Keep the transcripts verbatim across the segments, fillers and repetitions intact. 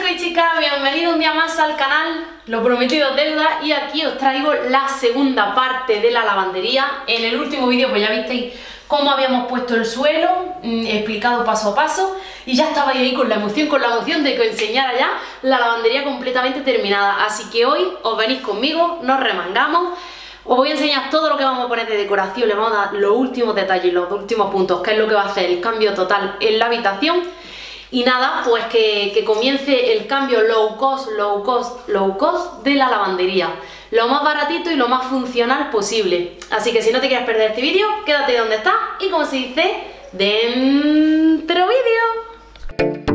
chicos y chicas, bienvenidos un día más al canal, lo prometido es deuda, y aquí os traigo la segunda parte de la lavandería. En el último vídeo pues ya visteis cómo habíamos puesto el suelo, mmm, explicado paso a paso, y ya estabais ahí con la emoción, con la emoción de que os enseñara ya la lavandería completamente terminada. Así que hoy os venís conmigo, nos remangamos, os voy a enseñar todo lo que vamos a poner de decoración, le vamos a dar los últimos detalles, los últimos puntos, que es lo que va a hacer el cambio total en la habitación. Y nada, pues que, que comience el cambio low cost, low cost, low cost de la lavandería. Lo más baratito y lo más funcional posible. Así que si no te quieres perder este vídeo, quédate donde estás y, como se dice, dentro vídeo.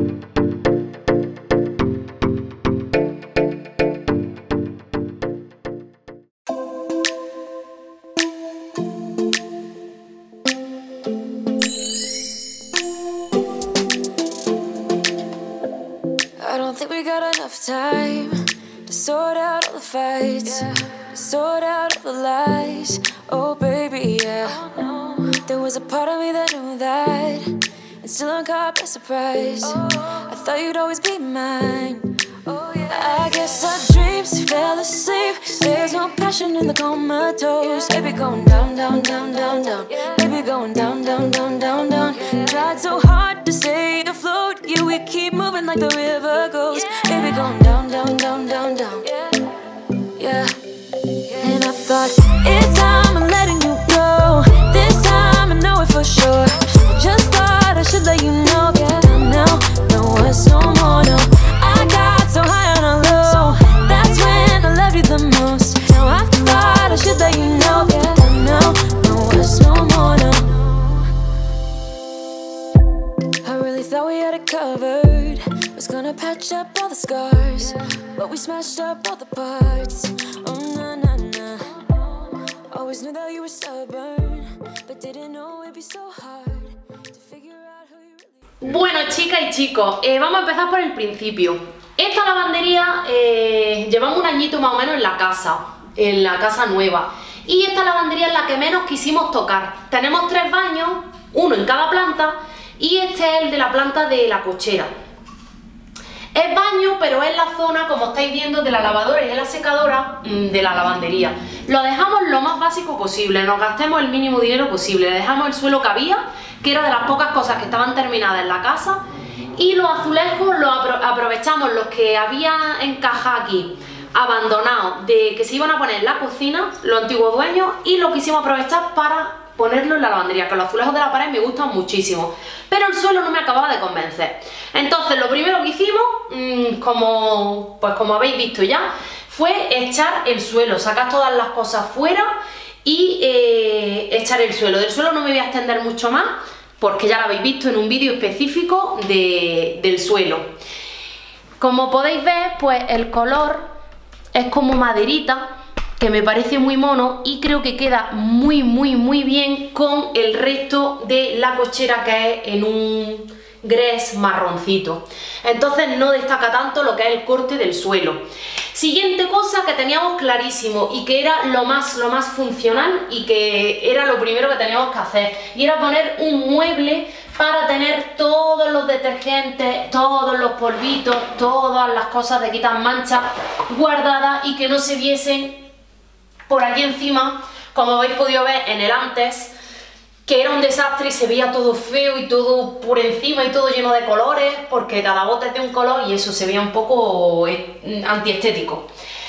Time to sort out all the fights, yeah. To sort out all the lies. Oh baby, yeah. Oh, no. There was a part of me that knew that, and still I'm caught by surprise. Oh. I thought you'd always be mine. Oh, yeah. I guess our dreams fell asleep. There's no passion in the comatose. Baby going down, down, down, down, down. Baby going down, down, down, down, down. Tried so hard to stay afloat. Yeah, we keep moving like the river goes. Baby going down, down, down, down, down. Yeah. And I thought, it's time I'm letting you go. This time I know it for sure. I just thought I should let you know. Yeah, now, no words no more, no. I got so high on a low. That's when I love you the most. Now I thought I should let you know. Yeah, now, no words no more, no. I really thought we had it covered. Was gonna patch up all the scars, but we smashed up all the parts. Oh na na na. Always knew that you were stubborn, but didn't know it'd be so hard to figure out who you really. Bueno, chicas y chicos, eh, vamos a empezar por el principio. Esta lavandería eh, llevamos un añito más o menos en la casa, en la casa nueva, y esta lavandería es la que menos quisimos tocar. Tenemos tres baños, uno en cada planta, y este es el de la planta de la cochera. Es baño, pero es la zona, como estáis viendo, de la lavadora y de la secadora de la lavandería. Lo dejamos lo más básico posible, nos gastemos el mínimo dinero posible. Le dejamos el suelo que había, que era de las pocas cosas que estaban terminadas en la casa, y los azulejos los apro aprovechamos, los que había encajados aquí, abandonados, de que se iban a poner en la cocina, los antiguos dueños, y lo quisimos aprovechar para ponerlo en la lavandería, que los azulejos de la pared me gustan muchísimo, pero el suelo no me acababa de convencer. Entonces lo primero que hicimos, mmm, como, pues como habéis visto ya, fue echar el suelo, sacar todas las cosas fuera y eh, echar el suelo. Del suelo no me voy a extender mucho más, porque ya lo habéis visto en un vídeo específico de, del suelo. Como podéis ver, pues el color es como maderita, que me parece muy mono, y creo que queda muy muy muy bien con el resto de la cochera, que es en un gres marroncito. Entonces no destaca tanto lo que es el corte del suelo. Siguiente cosa que teníamos clarísimo y que era lo más, lo más funcional, y que era lo primero que teníamos que hacer, y era poner un mueble para tener todos los detergentes, todos los polvitos, todas las cosas de quitar manchas guardadas y que no se viesen por aquí encima, como habéis podido ver en el antes, que era un desastre y se veía todo feo y todo por encima y todo lleno de colores, porque cada bote es de un color y eso se veía un poco antiestético.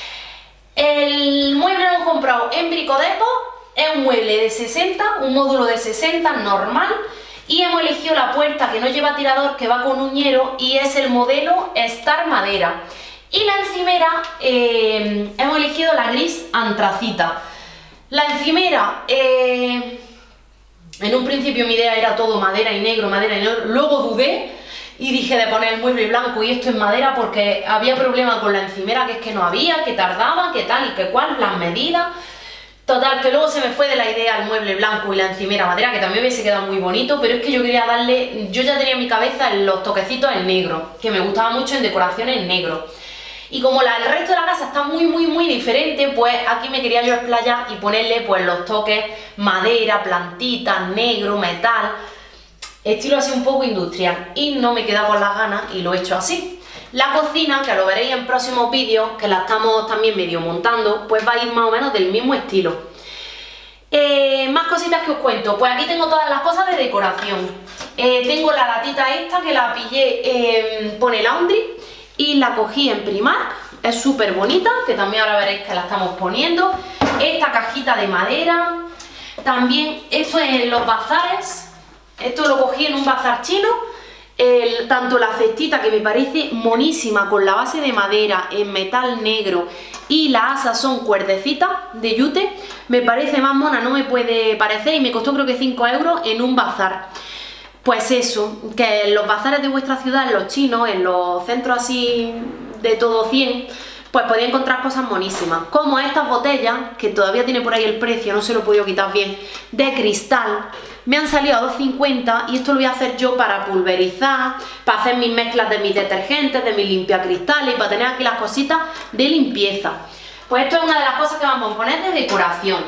El mueble lo hemos comprado en Bricodepo, es un mueble de sesenta, un módulo de sesenta normal, y hemos elegido la puerta que no lleva tirador, que va con uñero, y es el modelo Star Madera. Y la encimera, eh, hemos elegido la gris antracita. La encimera, eh, en un principio mi idea era todo madera y negro, madera y negro. Luego dudé y dije de poner el mueble blanco y esto en madera, porque había problema con la encimera, que es que no había, que tardaba, que tal y que cual, las medidas. Total, que luego se me fue de la idea el mueble blanco y la encimera madera, que también hubiese quedado muy bonito, pero es que yo quería darle, yo ya tenía en mi cabeza los toquecitos en negro, que me gustaba mucho en decoración en negro. Y como la, el resto de la casa está muy muy muy diferente, pues aquí me quería yo explayar y ponerle pues los toques madera, plantitas, negro, metal, estilo así un poco industrial, y no me queda con las ganas y lo he hecho así. La cocina, que lo veréis en próximos vídeos, que la estamos también medio montando, pues va a ir más o menos del mismo estilo. Eh, más cositas que os cuento, pues aquí tengo todas las cosas de decoración. Eh, tengo la latita esta que la pillé en Pone Laundry y la cogí en Primark, es súper bonita, que también ahora veréis que la estamos poniendo. Esta cajita de madera, también esto en los bazares, esto lo cogí en un bazar chino. El, tanto la cestita, que me parece monísima, con la base de madera en metal negro, y las asas son cuerdecitas de yute, me parece más mona, no me puede parecer, y me costó creo que cinco euros en un bazar. Pues eso, que en los bazares de vuestra ciudad, en los chinos, en los centros así de todo cien, pues podéis encontrar cosas monísimas, como estas botellas, que todavía tiene por ahí el precio, no se lo he podido quitar bien, de cristal. Me han salido a dos cincuenta y esto lo voy a hacer yo para pulverizar, para hacer mis mezclas de mis detergentes, de mis limpiacristales, y para tener aquí las cositas de limpieza. Pues esto es una de las cosas que vamos a poner de decoración.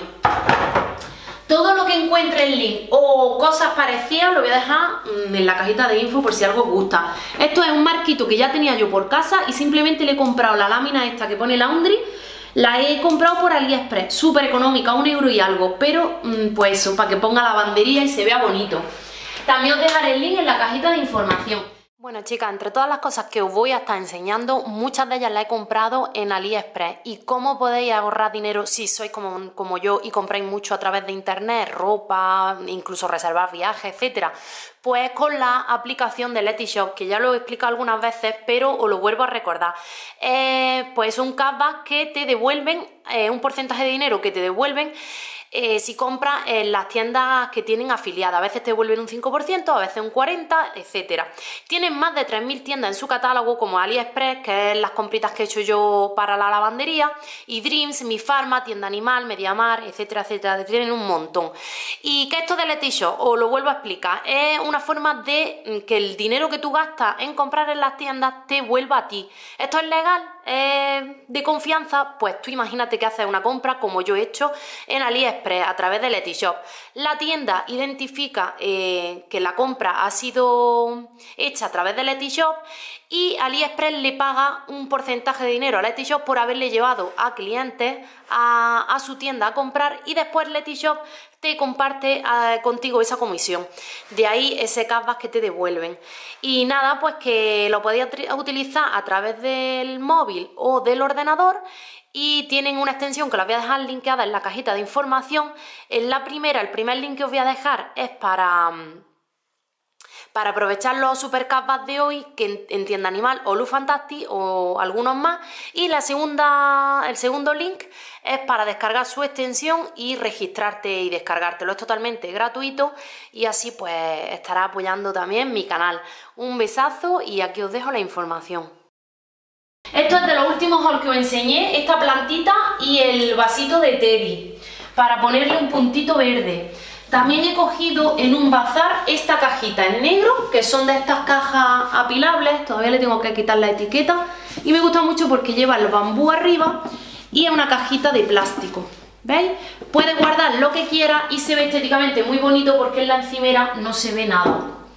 Todo lo que encuentre en link o cosas parecidas lo voy a dejar en la cajita de info por si algo os gusta. Esto es un marquito que ya tenía yo por casa y simplemente le he comprado la lámina esta que pone Laundry. La he comprado por AliExpress, súper económica, un euro y algo, pero pues eso, para que ponga lavandería y se vea bonito. También os dejaré el link en la cajita de información. Bueno, chicas, entre todas las cosas que os voy a estar enseñando, muchas de ellas las he comprado en AliExpress. ¿Y cómo podéis ahorrar dinero si sois como, como yo y compráis mucho a través de internet, ropa, incluso reservar viajes, etcétera? Pues con la aplicación de Letishop, que ya lo he explicado algunas veces, pero os lo vuelvo a recordar. Eh, pues es un cashback que te devuelven, eh, un porcentaje de dinero que te devuelven Eh, si compras en las tiendas que tienen afiliadas. A veces te devuelven un cinco por ciento, a veces un cuarenta por ciento, etcétera. Tienen más de tres mil tiendas en su catálogo, como AliExpress, que es las compritas que he hecho yo para la lavandería, y Dreams, Mi Farma, Tienda Animal, Mediamar, etcétera, etcétera. Tienen un montón. Y que esto de Letishop, os lo vuelvo a explicar, es una forma de que el dinero que tú gastas en comprar en las tiendas te vuelva a ti. ¿Esto es legal? Eh, de confianza, pues tú imagínate que haces una compra como yo he hecho en AliExpress a través de Letishop. La tienda identifica eh, que la compra ha sido hecha a través de Letishop y AliExpress le paga un porcentaje de dinero a Letishop por haberle llevado a clientes a, a su tienda a comprar, y después Letishop te comparte eh, contigo esa comisión. De ahí ese cashback que te devuelven. Y nada, pues que lo podéis utilizar a través del móvil o del ordenador, y tienen una extensión que la voy a dejar linkeada en la cajita de información. En la primera, el primer link que os voy a dejar es para... para aprovechar los super cashbacks de hoy, que en, en Tienda Animal o Lookfantastic o algunos más, y la segunda, el segundo link es para descargar su extensión y registrarte y descargártelo. Es totalmente gratuito y así pues estará apoyando también mi canal. Un besazo y aquí os dejo la información. Esto es de los últimos hauls que os enseñé, esta plantita y el vasito de Teddy, para ponerle un puntito verde. También he cogido en un bazar esta cajita en negro, que son de estas cajas apilables, todavía le tengo que quitar la etiqueta, y me gusta mucho porque lleva el bambú arriba y es una cajita de plástico, ¿veis? Puedes guardar lo que quieras y se ve estéticamente muy bonito porque en la encimera no se ve nada.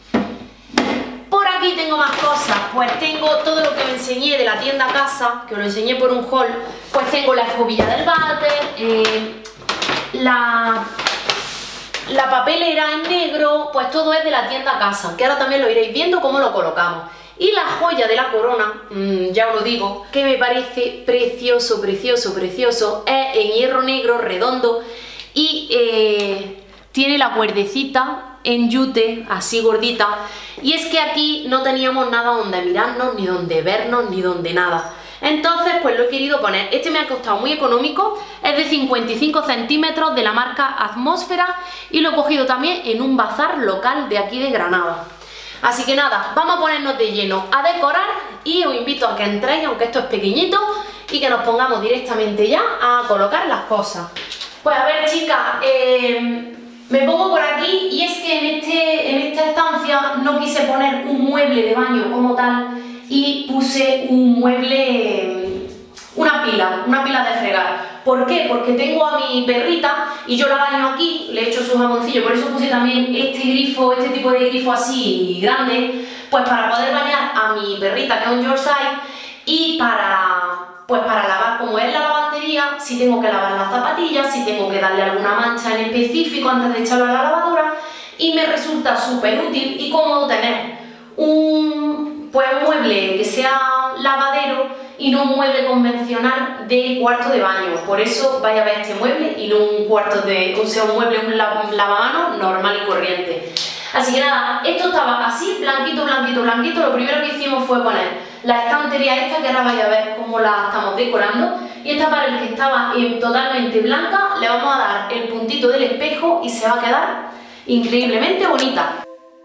Por aquí tengo más cosas, pues tengo todo lo que os enseñé de la tienda Casa, que os lo enseñé por un haul. Pues tengo la escobilla del váter, eh, la... la papelera en negro, pues todo es de la tienda Casa, que ahora también lo iréis viendo cómo lo colocamos. Y la joya de la corona, mmm, ya os lo digo, que me parece precioso, precioso, precioso, es en hierro negro redondo y eh, tiene la cuerdecita en yute, así gordita. Y es que aquí no teníamos nada donde mirarnos, ni donde vernos, ni donde nada. Entonces pues lo he querido poner. Este me ha costado muy económico, es de cincuenta y cinco centímetros, de la marca Atmósfera, y lo he cogido también en un bazar local de aquí de Granada. Así que nada, vamos a ponernos de lleno a decorar y os invito a que entréis, aunque esto es pequeñito, y que nos pongamos directamente ya a colocar las cosas. Pues a ver, chicas, eh, me pongo por aquí, y es que en, este, en esta estancia no quise poner un mueble de baño como tal, y puse un mueble, una pila, una pila de fregar. ¿Por qué? Porque tengo a mi perrita y yo la baño aquí, le echo su jamoncillo, por eso puse también este grifo, este tipo de grifo así grande, pues para poder bañar a mi perrita, que es un Yorkshire, y para, pues para lavar, como es la lavandería, si tengo que lavar las zapatillas, si tengo que darle alguna mancha en específico antes de echarlo a la lavadora, y me resulta súper útil y cómodo tener un, pues, un mueble que sea lavadero y no un mueble convencional de cuarto de baño. Por eso vais a ver este mueble y no un cuarto de, o sea, un mueble, un lavamanos normal y corriente. Así que nada, esto estaba así, blanquito, blanquito, blanquito. Lo primero que hicimos fue poner la estantería esta, que ahora vais a ver cómo la estamos decorando. Y esta pared que estaba en totalmente blanca, le vamos a dar el puntito del espejo y se va a quedar increíblemente bonita.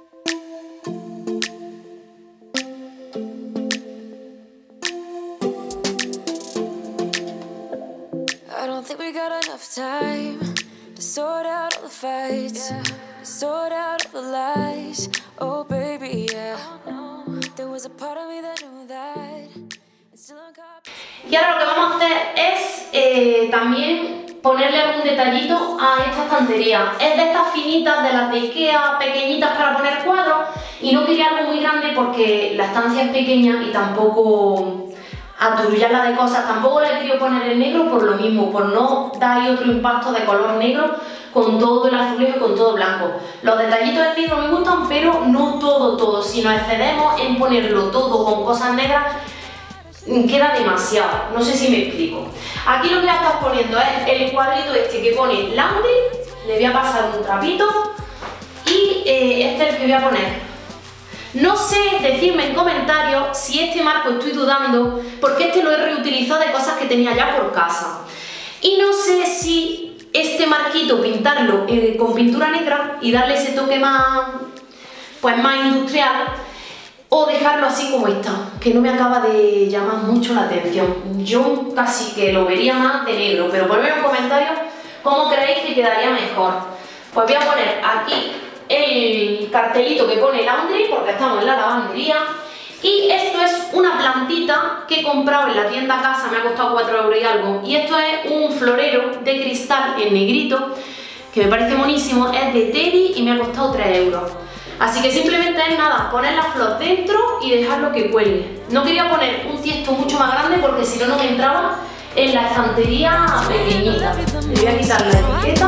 Sort out all the fights, yeah. Sort out all the lies. Oh baby, yeah. There was a part of me that knew that. Y ahora lo que vamos a hacer es eh, también ponerle algún detallito a esta estantería. Es de estas finitas, de las de Ikea, pequeñitas para poner cuadros, y no quería algo muy grande porque la estancia es pequeña y tampoco aturullarla de cosas. Tampoco la he querido poner en negro por lo mismo, por no dar ahí otro impacto de color negro con todo el azulejo y con todo blanco. Los detallitos en negro me gustan, pero no todo, todo. Si nos excedemos en ponerlo todo con cosas negras, queda demasiado. No sé si me explico. Aquí lo que voy a estar poniendo es el cuadrito este que pone laundry. Le voy a pasar un trapito y eh, este es el que voy a poner. No sé, decidme en comentarios si este marco estoy dudando, porque este lo he reutilizado de cosas que tenía ya por casa. Y no sé si este marquito pintarlo eh, con pintura negra y darle ese toque más, pues más industrial, o dejarlo así como está, que no me acaba de llamar mucho la atención. Yo casi que lo vería más de negro, pero ponedme en comentarios cómo creéis que quedaría mejor. Pues voy a poner aquí el cartelito que pone laundry, porque estamos en la lavandería, y esto es una plantita que he comprado en la tienda Casa, me ha costado cuatro euros y algo, y esto es un florero de cristal en negrito, que me parece monísimo, es de Teddy y me ha costado tres euros. Así que simplemente es nada, poner la flor dentro y dejarlo que cuelgue. No quería poner un tiesto mucho más grande porque si no, no me entraba en la estantería pequeñita. Le voy a quitar la etiqueta.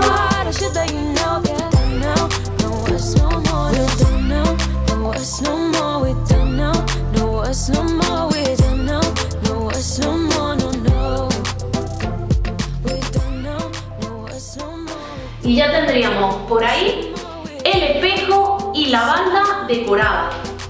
Y ya tendríamos por ahí el espejo y la banda decorada.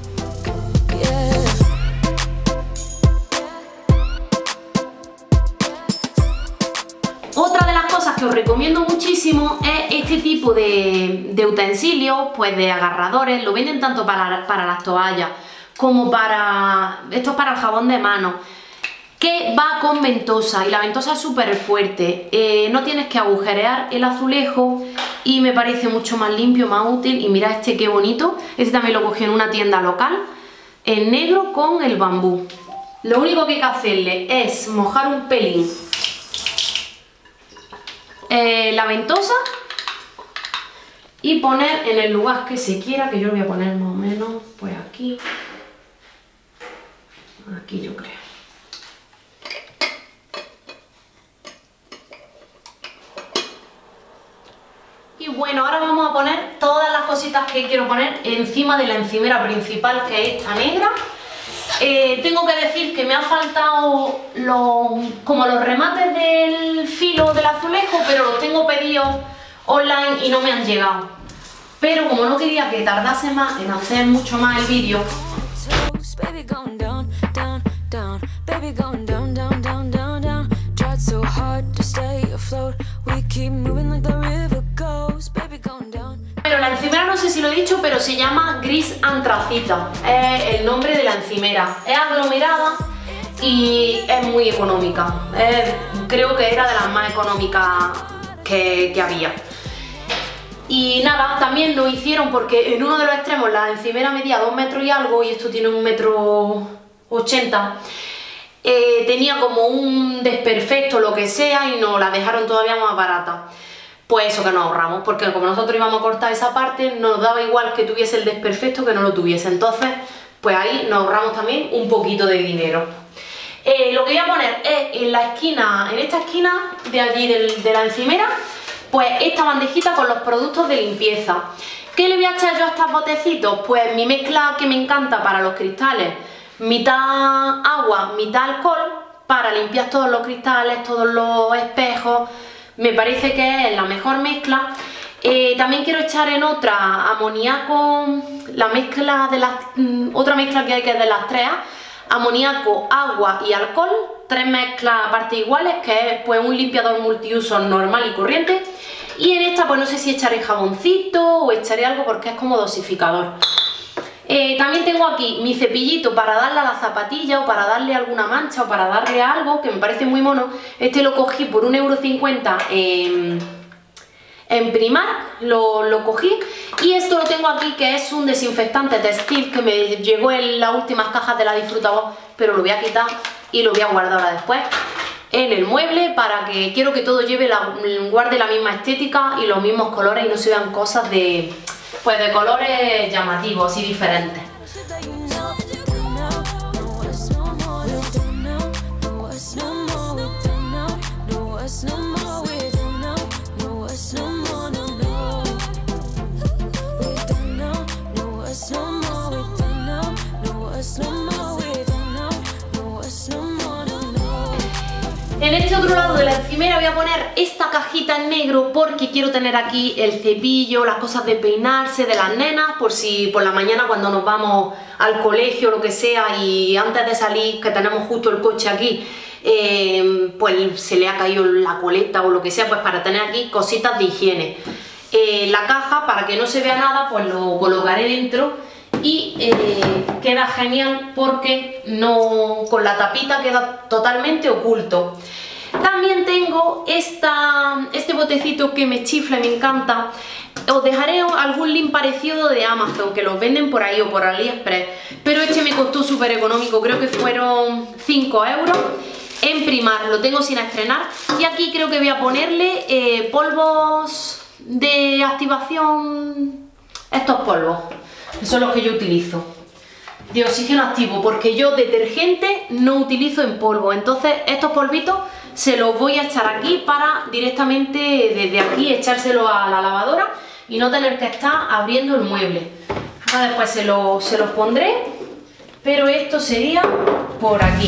Otra de las cosas que os recomiendo muchísimo es este tipo de, de utensilios, pues de agarradores. Lo venden tanto para, para las toallas como para... esto es para el jabón de mano, que va con ventosa, y la ventosa es súper fuerte. Eh, no tienes que agujerear el azulejo y me parece mucho más limpio, más útil. Y mira este qué bonito, este también lo cogí en una tienda local, en negro con el bambú. Lo único que hay que hacerle es mojar un pelín eh, la ventosa y poner en el lugar que se quiera, que yo lo voy a poner más o menos, pues aquí, aquí yo creo. Y bueno, ahora vamos a poner todas las cositas que quiero poner encima de la encimera principal, que es esta negra. Eh, tengo que decir que me ha faltado los, como los remates del filo del azulejo, pero los tengo pedidos online y no me han llegado. Pero como no quería que tardase más en hacer mucho más el vídeo, pero la encimera no sé si lo he dicho, pero se llama gris antracita, es el nombre de la encimera. Es aglomerada y es muy económica, es, creo que era de las más económicas que, que había. Y nada, también lo hicieron porque en uno de los extremos la encimera medía dos metros y algo y esto tiene un metro ochenta. Eh, tenía como un desperfecto, lo que sea, y nos la dejaron todavía más barata. Pues eso, que nos ahorramos, porque como nosotros íbamos a cortar esa parte, nos daba igual que tuviese el desperfecto que no lo tuviese. Entonces, pues ahí nos ahorramos también un poquito de dinero. Eh, lo que voy a poner es en la esquina, en esta esquina de allí del, de la encimera, pues esta bandejita con los productos de limpieza. ¿Qué le voy a echar yo a estos botecitos? Pues mi mezcla que me encanta para los cristales, mitad agua, mitad alcohol, para limpiar todos los cristales, todos los espejos. Me parece que es la mejor mezcla. Eh, también quiero echar en otra amoníaco, la mezcla de las, mm, otra mezcla que hay que es de las tres, amoníaco, agua y alcohol, tres mezclas a partes iguales, que es pues un limpiador multiuso normal y corriente. Y en esta pues no sé si echaré jaboncito o echaré algo porque es como dosificador. Eh, también tengo aquí mi cepillito para darle a la zapatilla o para darle alguna mancha o para darle algo, que me parece muy mono. Este lo cogí por un euro cincuenta en, en Primark, lo, lo cogí. Y esto lo tengo aquí, que es un desinfectante textil que me llegó en las últimas cajas de la Disfrutavoz, pero lo voy a quitar y lo voy a guardar ahora después en el mueble, para que quiero que todo lleve la, guarde la misma estética y los mismos colores y no se vean cosas de, pues de colores llamativos y diferentes. En este otro lado de la encimera voy a poner esta cajita en negro porque quiero tener aquí el cepillo, las cosas de peinarse de las nenas, por si por la mañana cuando nos vamos al colegio o lo que sea y antes de salir, que tenemos justo el coche aquí, eh, pues se le ha caído la coleta o lo que sea, pues para tener aquí cositas de higiene. Eh, la caja, para que no se vea nada, pues lo colocaré dentro y eh, queda genial porque no, con la tapita queda totalmente oculto. También tengo esta, este botecito que me chifla y me encanta. Os dejaré algún link parecido de Amazon, que los venden por ahí o por AliExpress, pero este me costó súper económico, creo que fueron cinco euros en Primark, lo tengo sin estrenar. Y aquí creo que voy a ponerle eh, polvos de activación, estos polvos, que son los que yo utilizo, de oxígeno activo, porque yo detergente no utilizo en polvo. Entonces estos polvitos se los voy a echar aquí para directamente desde aquí echárselo a la lavadora y no tener que estar abriendo el mueble. Ahora después se, lo, se los pondré, pero esto sería por aquí.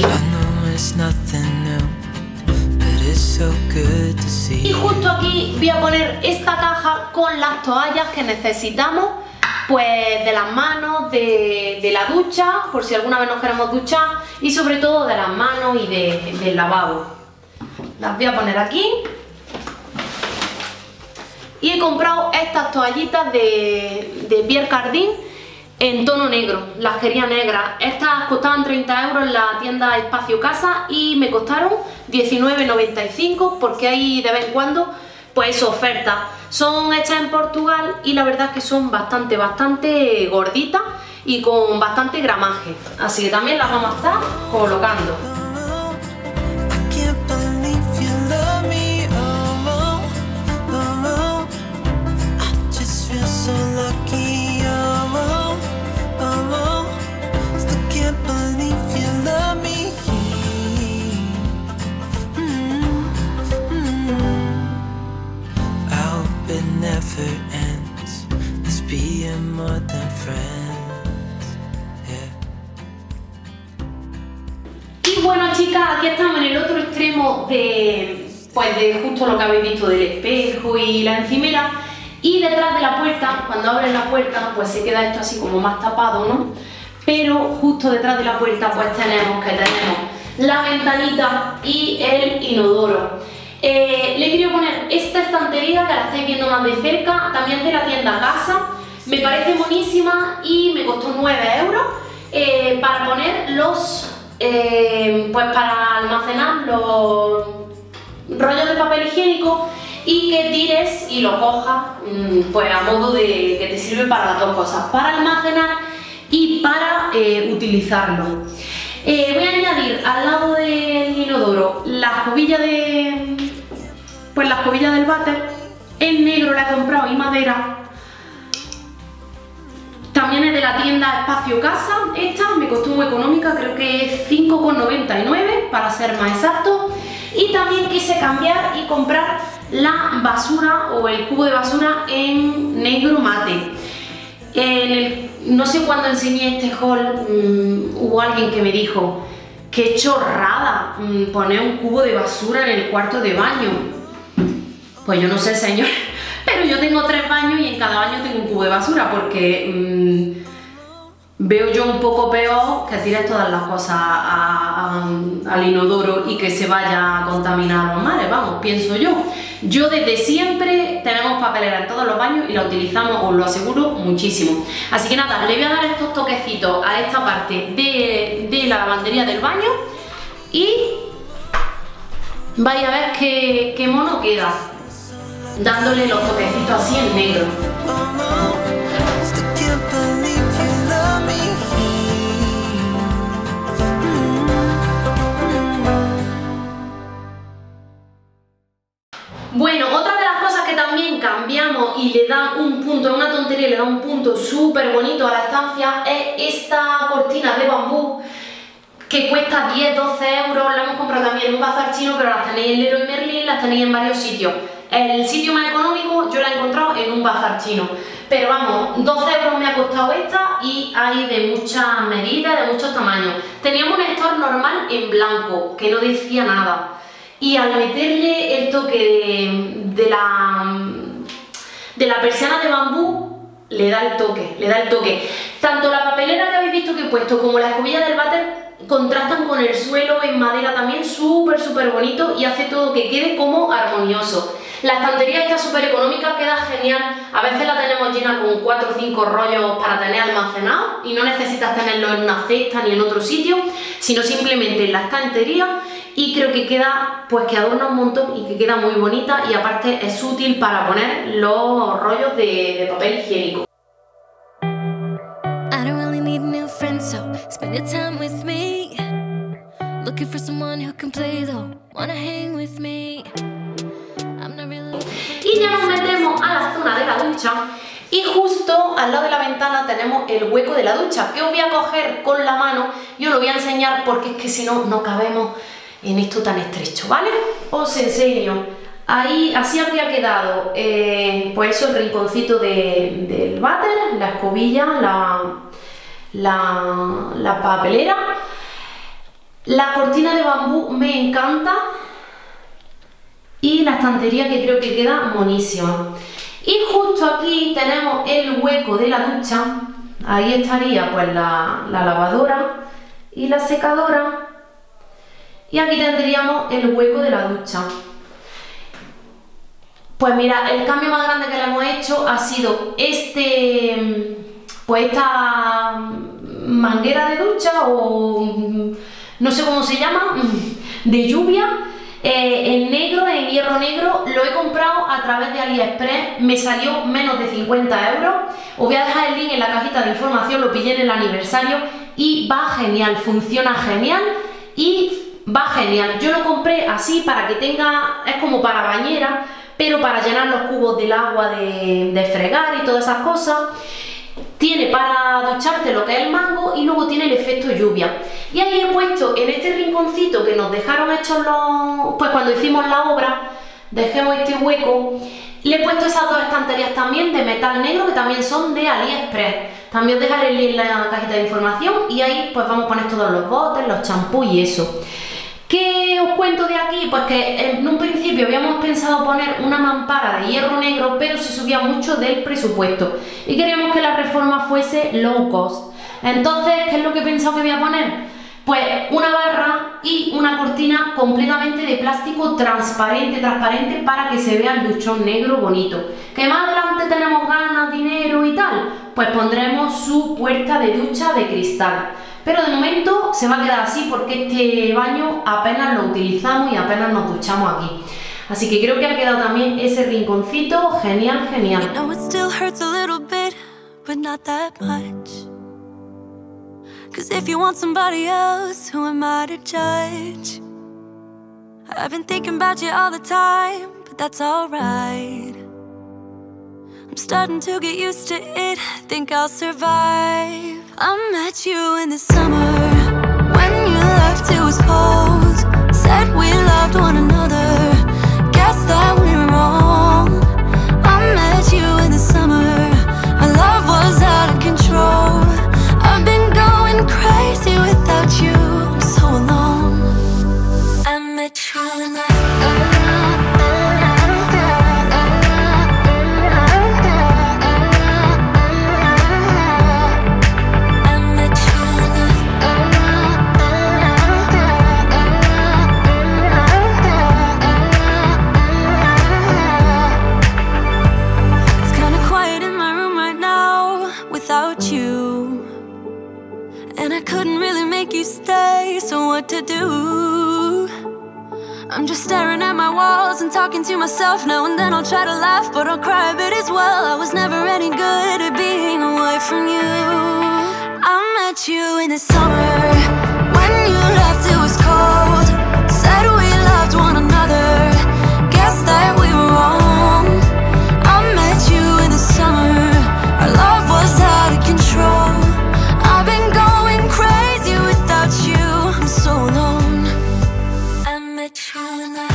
Y justo aquí voy a poner esta caja con las toallas que necesitamos, pues de las manos, de, de la ducha, por si alguna vez nos queremos duchar, y sobre todo de las manos y de, del lavabo. Las voy a poner aquí. Y he comprado estas toallitas de, de Pierre Cardin en tono negro, las quería negras. Estas costaban treinta euros en la tienda Espacio Casa y me costaron diecinueve noventa y cinco, porque hay de vez en cuando pues ofertas. Son hechas en Portugal y la verdad es que son bastante, bastante gorditas y con bastante gramaje, así que también las vamos a estar colocando. Y bueno, chicas, aquí estamos en el otro extremo de, pues de justo lo que habéis visto del espejo y la encimera. Y detrás de la puerta, cuando abren la puerta, pues se queda esto así como más tapado, ¿no? Pero justo detrás de la puerta pues tenemos que tenemos la ventanita y el inodoro. Eh, le quiero poner esta estantería que la estáis viendo más de cerca, también de la tienda Casa. Me parece buenísima y me costó nueve euros eh, para poner los, eh, pues para almacenar los rollos de papel higiénico y que tires y lo cojas, pues a modo de que te sirve para las dos cosas, para almacenar y para eh, utilizarlo. Eh, voy a añadir al lado del inodoro la escobilla de, pues la escobilla del váter. En negro la he comprado y madera. también es de la tienda Espacio Casa. Esta me costó muy económica, creo que es cinco con noventa y nueve para ser más exacto. Y también quise cambiar y comprar la basura o el cubo de basura en negro mate. En el, no sé cuándo enseñé este haul, mmm, hubo alguien que me dijo: qué chorrada mmm, poner un cubo de basura en el cuarto de baño. Pues yo no sé, señor, pero yo tengo tres baños y en cada baño tengo un cubo de basura, porque mmm, veo yo un poco peor que tires todas las cosas a, a, al inodoro y que se vaya a contaminar los mares, vamos, pienso yo. Yo desde siempre tenemos papelera en todos los baños y la utilizamos, os lo aseguro, muchísimo. Así que nada, le voy a dar estos toquecitos a esta parte de, de la lavandería del baño y vais a ver qué, qué mono queda, dándole los toquecitos así en negro. Bueno, otra de las cosas que también cambiamos y le da un punto, una tontería, le da un punto súper bonito a la estancia, es esta cortina de bambú que cuesta diez doce euros. La hemos comprado también en un bazar chino, pero las tenéis en Leroy Merlin, las tenéis en varios sitios. El sitio más económico yo la he encontrado en un bazar chino, pero vamos, doce euros me ha costado esta y hay de muchas medidas, de muchos tamaños. Teníamos un store normal en blanco que no decía nada. Y al meterle el toque de, de, la, de la persiana de bambú, le da el toque, le da el toque. Tanto la papelera que habéis visto que he puesto como la escobilla del váter contrastan con el suelo en madera también, súper súper bonito, y hace todo que quede como armonioso. La estantería está súper económica, queda genial. A veces la tenemos llena con cuatro o cinco rollos para tener almacenado y no necesitas tenerlo en una cesta ni en otro sitio, sino simplemente en la estantería. Y creo que queda, pues que adorna un montón y que queda muy bonita, y aparte es útil para poner los rollos de, de papel higiénico. Y ya nos metemos a la zona de la ducha. Y justo al lado de la ventana tenemos el hueco de la ducha, que os voy a coger con la mano y os lo voy a enseñar, porque es que si no, no cabemos en esto tan estrecho, ¿vale? Os enseño. Ahí, así habría quedado, eh, pues eso, el rinconcito de, del váter, la escobilla, la, la, la papelera. La cortina de bambú me encanta y la estantería, que creo que queda monísima. Y justo aquí tenemos el hueco de la ducha. Ahí estaría pues la, la lavadora y la secadora. Y aquí tendríamos el hueco de la ducha. Pues mira, el cambio más grande que le hemos hecho ha sido este, pues esta manguera de ducha, o no sé cómo se llama, de lluvia, eh, en negro, en hierro negro. Lo he comprado a través de AliExpress, me salió menos de cincuenta euros. Os voy a dejar el link en la cajita de información, lo pillé en el aniversario y va genial, funciona genial y va genial. Yo lo compré así para que tenga, es como para bañera, pero para llenar los cubos del agua de, de fregar y todas esas cosas. Tiene para ducharte lo que es el mango y luego tiene el efecto lluvia. Y ahí he puesto en este rinconcito que nos dejaron hechos los, pues cuando hicimos la obra, dejemos este hueco, le he puesto esas dos estanterías también de metal negro, que también son de AliExpress. También os dejaré el link en la cajita de información y ahí pues vamos a poner todos los botes, los champús y eso. ¿Qué os cuento de aquí? Pues que en un principio habíamos pensado poner una mampara de hierro negro, pero se subía mucho del presupuesto y queríamos que la reforma fuese low cost. Entonces, ¿qué es lo que he pensado que voy a poner? Pues una barra y una cortina completamente de plástico transparente, transparente, para que se vea el duchón negro bonito. Que más adelante tenemos ganas, dinero y tal, pues pondremos su puerta de ducha de cristal. Pero de momento se va a quedar así porque este baño apenas lo utilizamos y apenas nos duchamos aquí. Así que creo que ha quedado también ese rinconcito genial, genial. Cause if you want somebody else, who am I to judge? I've been thinking about you all the time, but that's alright. I'm starting to get used to it, think I'll survive. I met you in the summer, when you left it was cold. Said we loved one another, guess that we were wrong. I met you in the summer, our love was out of control. I've been going crazy without you, I'm so alone. I met you in the to do. I'm just staring at my walls and talking to myself now and then. I'll try to laugh, but I'll cry a bit as well. I was never any good at being away from you. I met you in the summer, when you left it was cold. Said we loved one another, guess that we were wrong. I met you in the summer, our love was out of control. I've been going crazy without you, I'm so alone. I met you in the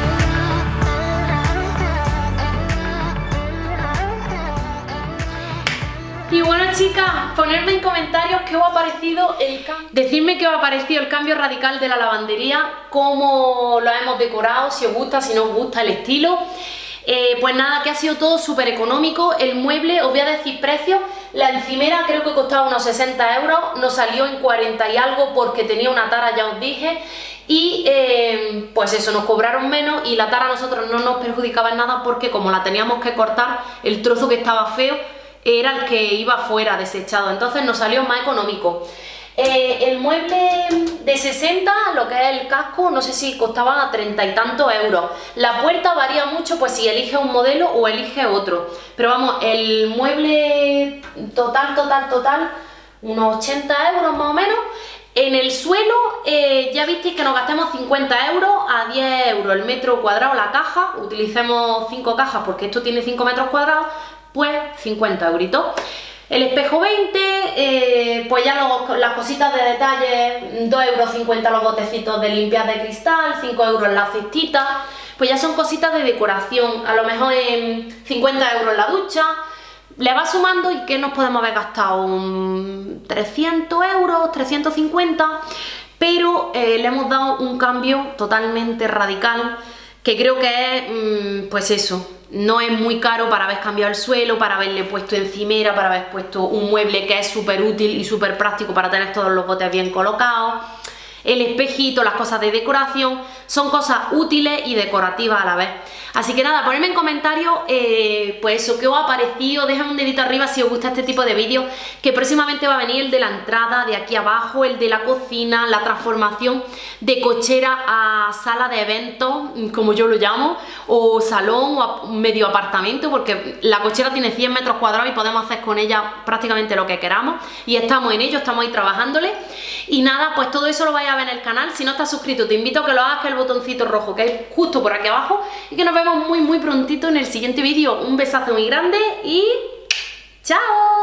Y bueno, chicas, ponedme en comentarios qué os ha parecido el cambio. Decidme qué os ha parecido el cambio radical de la lavandería, cómo lo hemos decorado, si os gusta, si no os gusta el estilo. Eh, pues nada, que ha sido todo súper económico. El mueble, os voy a decir precios. La encimera creo que costaba unos sesenta euros, nos salió en cuarenta y algo porque tenía una tara, ya os dije. Y eh, pues eso, nos cobraron menos y la tara a nosotros no nos perjudicaba en nada porque como la teníamos que cortar, el trozo que estaba feo era el que iba fuera desechado, entonces nos salió más económico. Eh, el mueble de sesenta, lo que es el casco, no sé si costaba treinta y tantos euros. La puerta varía mucho, pues si elige un modelo o elige otro. Pero vamos, el mueble total, total, total, unos ochenta euros más o menos. En el suelo, eh, ya visteis que nos gastemos cincuenta euros a diez euros el metro cuadrado la caja. Utilicemos cinco cajas porque esto tiene cinco metros cuadrados, pues cincuenta euritos. El espejo veinte, eh, pues ya los, las cositas de detalle, dos euros cincuenta los botecitos de limpiar de cristal, cinco euros la cestita, pues ya son cositas de decoración, a lo mejor en cincuenta euros la ducha. Le va sumando y que nos podemos haber gastado un trescientos euros, trescientos cincuenta, pero eh, le hemos dado un cambio totalmente radical, que creo que es, mmm, pues eso, no es muy caro para haber cambiado el suelo, para haberle puesto encimera, para haber puesto un mueble que es súper útil y súper práctico para tener todos los botes bien colocados. El espejito, las cosas de decoración, son cosas útiles y decorativas a la vez. Así que nada, ponedme en comentarios eh, pues eso, qué os ha parecido, dejadme un dedito arriba si os gusta este tipo de vídeos, que próximamente va a venir el de la entrada, de aquí abajo, el de la cocina, la transformación de cochera a sala de eventos, como yo lo llamo, o salón o a medio apartamento, porque la cochera tiene cien metros cuadrados y podemos hacer con ella prácticamente lo que queramos, y estamos en ello, estamos ahí trabajándole. Y nada, pues todo eso lo vais a ver en el canal. Si no estás suscrito, te invito a que lo hagas, que es el botoncito rojo que hay justo por aquí abajo, y que nos vemos muy muy prontito en el siguiente vídeo. Un besazo muy grande y ¡chao!